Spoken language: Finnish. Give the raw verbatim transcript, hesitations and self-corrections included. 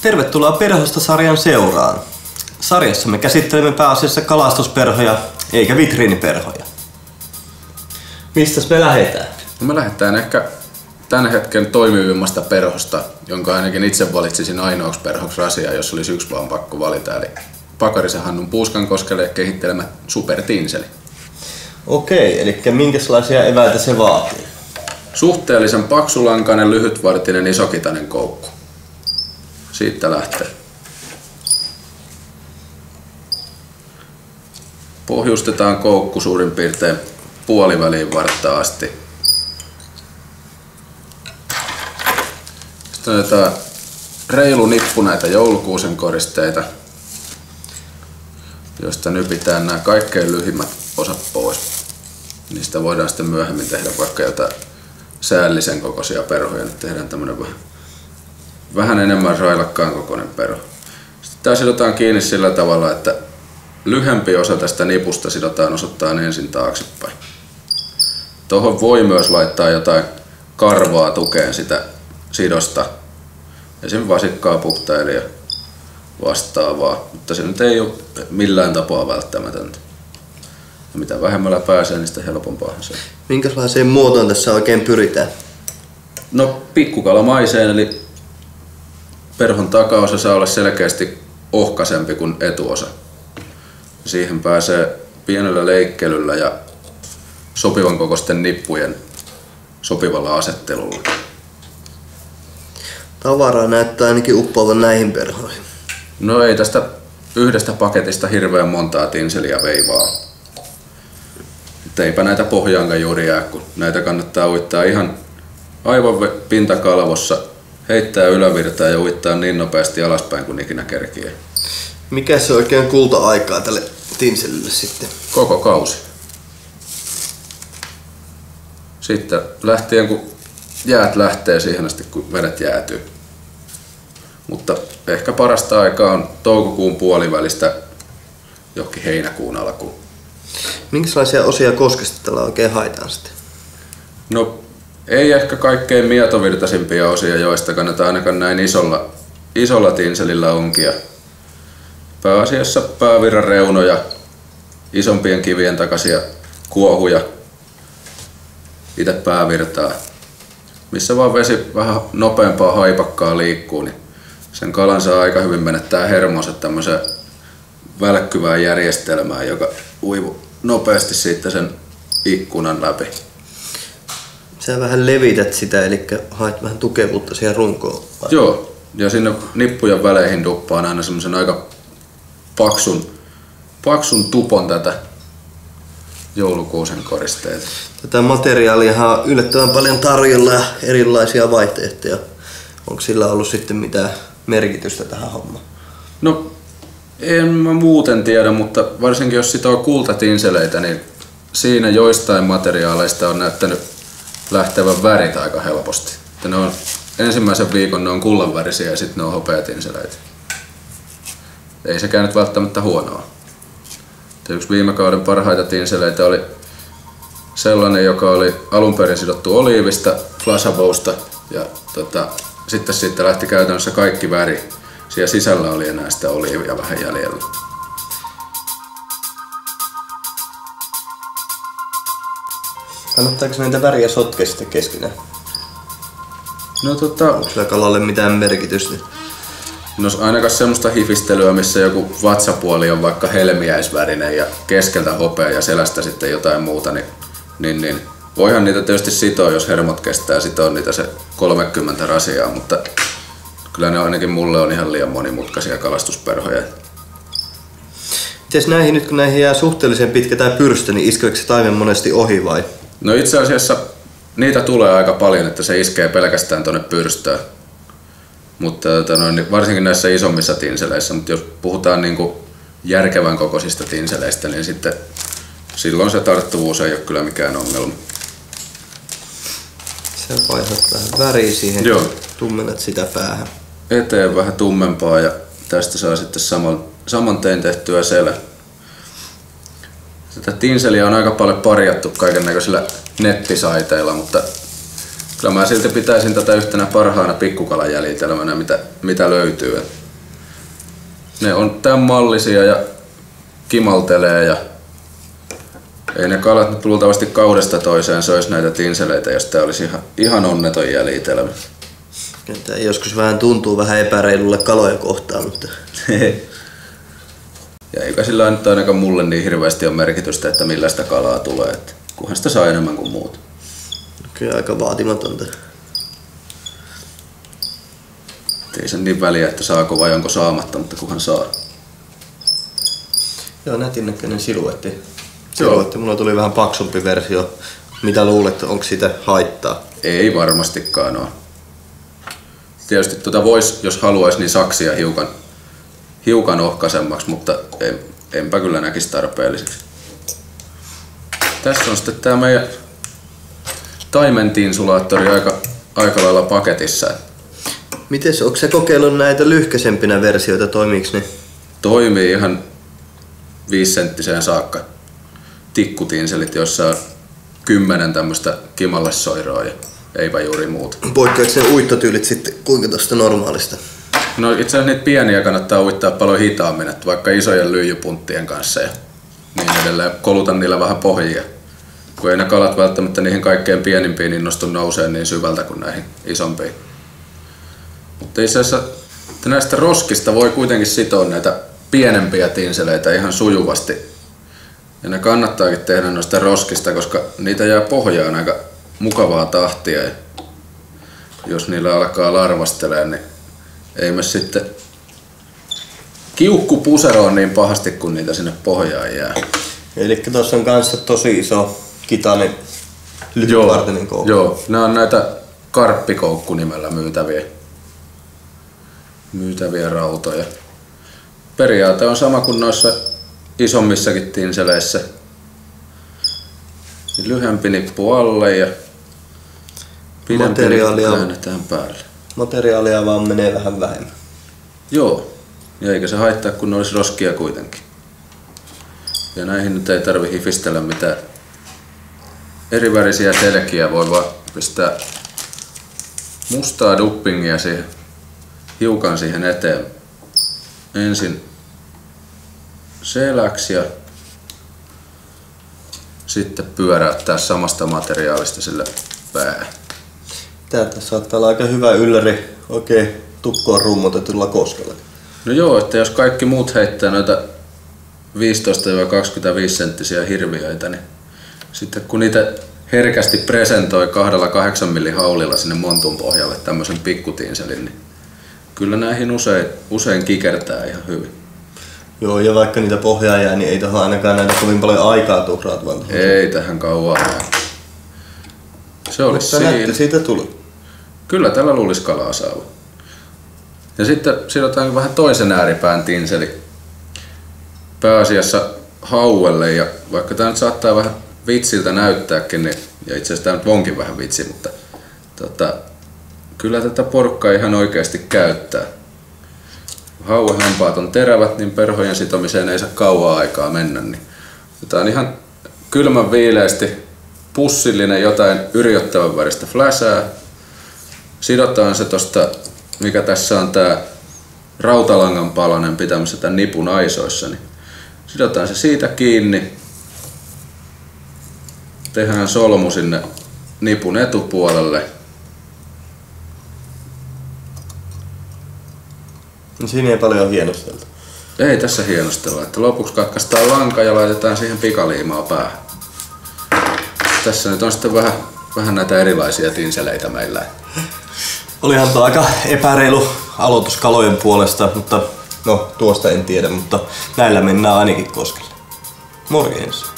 Tervetuloa Perhosta-sarjan seuraan. Sarjassa me käsittelemme pääasiassa kalastusperhoja eikä vitriiniperhoja. Mistäs me lähdetään? No me lähdetään ehkä tämän hetken toimivimmasta perhosta, jonka ainakin itse valitsisin ainoaksi perhoksi rasiaa, jos olisi yksi vaan pakko valita. Eli Pakarisen Hannun Puuskankoskelle kehittelemä supertinseli. Okei, eli minkälaisia eväitä se vaatii? Suhteellisen paksulankainen, lyhytvartinen, isokitainen koukku. Siitä lähtee. Pohjustetaan koukku suurin piirtein puoliväliin vartta asti. Sitten otetaan reilu nippu näitä joulukuusen koristeita, joista nypitään nämä kaikkein lyhimmät osat pois. Niistä voidaan sitten myöhemmin tehdä vaikka jotain säällisen kokoisia perhoja. Nyt tehdään tämmönen vähän, vähän enemmän railakkaan kokoinen perho. Sitten tää sidotaan kiinni sillä tavalla, että lyhempi osa tästä nipusta sidotaan osoittain ensin taaksepäin. Tuohon voi myös laittaa jotain karvaa tukeen sitä sidosta. Esimerkiksi vasikkaa, puhtailia vastaavaa, mutta se nyt ei ole millään tapaa välttämätöntä. Ja mitä vähemmällä pääsee, niin sitä helpompaa se. Minkälaiseen muotoon tässä oikein pyritään? No pikkukalamaiseen, eli perhon takaosa saa olla selkeästi ohkaisempi kuin etuosa. Siihen pääsee pienellä leikkelyllä ja sopivan kokoisten nippujen sopivalla asettelulla. Tavaraa näyttää ainakin uppoavan näihin perhoihin. No ei tästä yhdestä paketista hirveän montaa tinseliä veivaa. Eipä näitä pohjaankaan juuri jää, kun näitä kannattaa uittaa ihan aivan pintakalvossa, heittää ylävirtaa ja uittaa niin nopeasti alaspäin kuin ikinä kerkiää. Mikä se oikein kulta-aikaa tälle tinselille sitten? Koko kausi. Sitten lähtien kun jäät lähtee siihen asti kun vedet jäätyy. Mutta ehkä parasta aikaa on toukokuun puolivälistä johonkin heinäkuun alkuun. Minkälaisia osia koskesta tällä oikein haetaan sitten? No ei ehkä kaikkein mietovirtaisimpia osia, joista kannattaa ainakaan näin isolla, isolla tinselillä onkia. Pääasiassa päävirran reunoja, isompien kivien takaisia kuohuja, itse päävirtaa. Missä vaan vesi vähän nopeampaa haipakkaa liikkuu, niin sen kalan saa aika hyvin menettää hermonsa tämmöiseen välkkyvään järjestelmään, joka uivu nopeasti siitä sen ikkunan läpi. Sä vähän levität sitä, eli haet vähän tukevuutta siihen runkoon. Vai? Joo, ja sinne nippujen väleihin duppaan aina semmoisen aika paksun, paksun tupon tätä joulukuusen koristeita. Tätä materiaalia on yllättävän paljon tarjolla ja erilaisia vaihtoehtoja. Onko sillä ollut sitten mitään merkitystä tähän hommaan? No en mä muuten tiedä, mutta varsinkin jos sitoo kultatinseleitä, niin siinä joistain materiaaleista on näyttänyt lähtevän värit aika helposti. Että ne on, ensimmäisen viikon ne on kullanvärisiä ja sitten ne on hopeatinseleitä. Ei sekään nyt välttämättä huonoa. Yksi viime kauden parhaita tinseleitä oli sellainen, joka oli alun perin sidottu oliivista, flashabousta ja tota, sitten siitä lähti käytännössä kaikki väri. Siellä sisällä oli enää sitä oliivia vähän jäljellä. Kannattaako näitä väriä sotkea sitten keskenään? No tota... Onko sillä kalalle mitään merkitystä? No ainakaan semmoista hifistelyä, missä joku vatsapuoli on vaikka helmiäisvärinen ja keskeltä hopea ja selästä sitten jotain muuta, niin, niin, niin voihan niitä tietysti sitoa, jos hermot kestää sitoa niitä se kolmekymmentä rasiaa, mutta kyllä ne ainakin mulle on ihan liian monimutkaisia kalastusperhoja. Mites näihin nyt kun näihin jää suhteellisen pitkä tää pyrstö, niin iskeekö se taimen monesti ohi vai? No itse asiassa niitä tulee aika paljon, että se iskee pelkästään tonne pyrstöön. Mutta varsinkin näissä isommissa tinseleissä, mutta jos puhutaan niin kuin järkevän kokoisista tinseleistä, niin sitten silloin se tarttuvuus ei ole kyllä mikään ongelma. Sä vaihdat vähän väriä siihen, joo, tummennat sitä päähän. Eteen vähän tummempaa ja tästä saa sitten saman, saman tein tehtyä selä. Tätä tinseliä on aika paljon parjattu kaikennäköisillä nettisaiteilla, mutta Kyllä mä silti pitäisin tätä yhtenä parhaana pikkukalan jäljitelmänä, mitä, mitä löytyy. Ne on tämän mallisia ja kimaltelee ja ei ne kalat nyt luultavasti kaudesta toiseen söisi näitä tinseleitä, jos tää olisi ihan, ihan onneton jäljitelmä. Tämä joskus vähän tuntuu vähän epäreilulle kaloja kohtaan, mutta... Ja eipä sillä nyt ainakaan mulle niin hirveästi ole merkitystä, että millä sitä kalaa tulee. Että kunhan sitä saa enemmän kuin muut. Kyllä aika vaatimatonta. Ei se niin väliä, että saako vai onko saamatta, mutta kunhan saa. Joo, nätin näköinen siluetti. Siluetti. Mulla tuli vähän paksumpi versio. Mitä luulet, onko siitä haittaa? Ei varmastikaan ole. Tietysti tuota vois, jos haluaisi, niin saksia hiukan, hiukan ohkaisemmaksi, mutta en, enpä kyllä näkisi tarpeelliseksi. Tässä on sitten tää meidän taimentinsulaattori aika, aika lailla paketissa. Mites, onko sä kokeillut näitä lyhkäisempinä versioita, toimiiks ne? Toimii ihan viisisenttiseen saakka. Tikkutinselit, joissa on kymmenen tämmöstä kimallessoiroa ja eipä juuri muuta. Poikkeatko ne uittotyylit sitten kuinka tosta normaalista? No itse asiassa niitä pieniä kannattaa uittaa paljon hitaammin, että vaikka isojen lyijypunttien kanssa ja niin edelleen. Kolutan niillä vähän pohjia. Kun ei ne kalat välttämättä niihin kaikkein pienimpiin innostu nousee niin syvältä kuin näihin isompiin. Mutta itse asiassa näistä roskista voi kuitenkin sitoa näitä pienempiä tinseleitä ihan sujuvasti. Ja ne kannattaakin tehdä noista roskista, koska niitä jää pohjaan aika mukavaa tahtia. Ja jos niillä alkaa larvastelemaan, niin ei me sitten kiukku puseroon niin pahasti, kun niitä sinne pohjaan jää. Eli tuossa on kanssa tosi iso kitainen lyhytvartinen koukku. Joo, nämä on näitä karppikoukku nimellä myytäviä, myytäviä rautoja. Periaate on sama kuin noissa isommissakin tinseleissä. Lyhyempi nippu alle ja pidempi nippu käännetään päälle. Materiaalia vaan menee vähän vähemmän. Joo, ja eikä se haittaa, kun ne olisi roskia kuitenkin. Ja näihin nyt ei tarvi hifistellä mitään erivärisiä selkiä, voi vaan pistää mustaa duppingia siihen, hiukan siihen eteen. Ensin seläksi ja sitten pyöräyttää samasta materiaalista sille pää. Tää saattaa olla aika hyvä ylläri oikein tukkoon rummutetulla koskella. No joo, että jos kaikki muut heittää noita viisitoista kaksikymmentäviisi senttisiä hirviöitä, niin sitten kun niitä herkästi presentoi kahdella kahdeksan millin haulilla sinne montun pohjalle tämmöisen pikkutinselin, niin kyllä näihin usein, usein kikertää ihan hyvin. Joo, ja vaikka niitä pohjaa jää, niin ei tuohon ainakaan näitä kovin paljon aikaa tuhraat. Ei tähän kauan jää. Se olisi siinä. siinä. Siitä tuli. Kyllä tällä luulisi kalaa saava. Ja sitten sidotaan vähän toisen ääripään tinseli pääasiassa hauelle, ja vaikka tämä nyt saattaa vähän vitsiltä näyttääkin, niin, ja itse asiassa tämä nyt onkin vähän vitsi, mutta tota, kyllä tätä porukkaa ihan oikeasti käyttää. Hauehampaat on terävät, niin perhojen sitomiseen ei saa kauaa aikaa mennä. Niin tämä on ihan kylmän viileästi pussillinen jotain yrjöttävän väristä fläsää. Sidotaan se tosta, mikä tässä on tää rautalangan palanen pitämässä tämän nipun aisoissa. Niin sidotaan se siitä kiinni. Tehdään solmu sinne nipun etupuolelle. Siinä ei paljon hienostelta. Ei tässä hienostella, että lopuksi katkaistaan lanka ja laitetaan siihen pikaliimaa päähän. Tässä nyt on sitten vähän, vähän näitä erilaisia tinseleitä meillä. Olihan tuo aika epäreilu aloitus kalojen puolesta, mutta no tuosta en tiedä, mutta näillä mennään ainakin koskelle. Morjens.